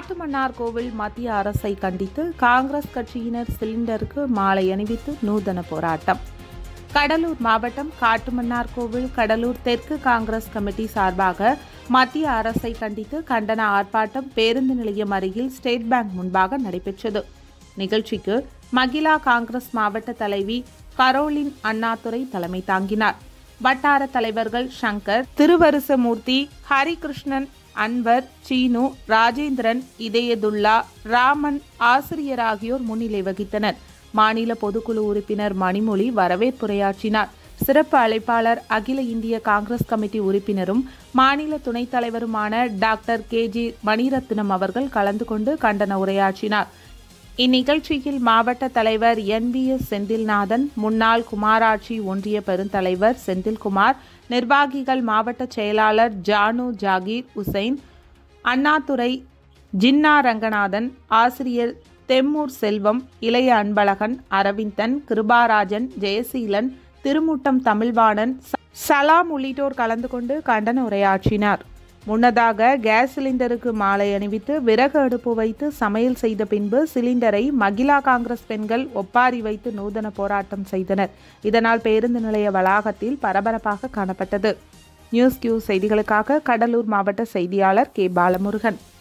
காட்டுமன்னார்கோவில் மத்திய அரசை கண்டித்து காங்கிரஸ் கட்சியினர் சிலிண்டருக்கு மாலை அணிவித்து நூதன போராட்டம். கடலூர் மாவட்டம் காட்டுமன்னார்கோவில் கடலூர் தெற்கு காங்கிரஸ் கமிட்டி சார்பாக மத்திய அரசை கண்டித்து கண்டன ஆர்ப்பாட்டம் பேருந்து நிலையம் அருகில் ஸ்டேட் பேங்க் முன்பாக நடைபெற்றது. நிகழ்ச்சிக்கு மகிழா காங்கிரஸ் மாவட்ட தலைவி கரோலின் அண்ணாதுரை தலைமை தாங்கினார். வட்டார தலைவர்கள் சங்கர், திருவருசமூர்த்தி, ஹரிகிருஷ்ணன், அன்வர், சீனு, ராஜேந்திரன், இதயதுல்லா, ராமன் ஆசிரியர் ஆகியோர் முன்னிலை வகித்தனர். மாநில பொதுக்குழு உறுப்பினர் மணிமொழி வரவேற்புரையாற்றினார். சிறப்பு அழைப்பாளர் அகில இந்திய காங்கிரஸ் கமிட்டி உறுப்பினரும் மாநில துணைத் தலைவருமான டாக்டர் KG மணிரத்னம் அவர்கள் கலந்து கொண்டு கண்டன உரையாற்றினார். இந்நிகழ்ச்சியில் மாவட்ட தலைவர் NBS செந்தில்நாதன், முன்னாள் குமாராட்சி ஒன்றிய பெருந்தலைவர் செந்தில்குமார், நிர்வாகிகள் மாவட்ட செயலாளர் ஜானு ஜாகீர் உசைன், அண்ணாதுரை, ஜின்னா ரங்கநாதன், ஆசிரியர் தெம்மூர் செல்வம், இளைய அன்பழகன், அரவிந்தன், கிருபாராஜன், ஜெயசீலன், திருமுட்டம் தமிழ்வாணன், சலாம் உள்ளிட்டோர் கலந்து கொண்டு கண்டன உரையாற்றினார். முன்னதாக கேஸ் சிலிண்டருக்கு மாலை அணிவித்து விறகு அடுப்பு வைத்து சமையல் செய்த பின்பு சிலிண்டரை மகிழா காங்கிரஸ் பெண்கள் ஒப்பாரி வைத்து நூதன போராட்டம் செய்தனர். இதனால் பேருந்து நிலைய வளாகத்தில் பரபரப்பாக காணப்பட்டது. நியூஸ் கியூ செய்திகளுக்காக கடலூர் மாவட்ட செய்தியாளர் K. பாலமுருகன்.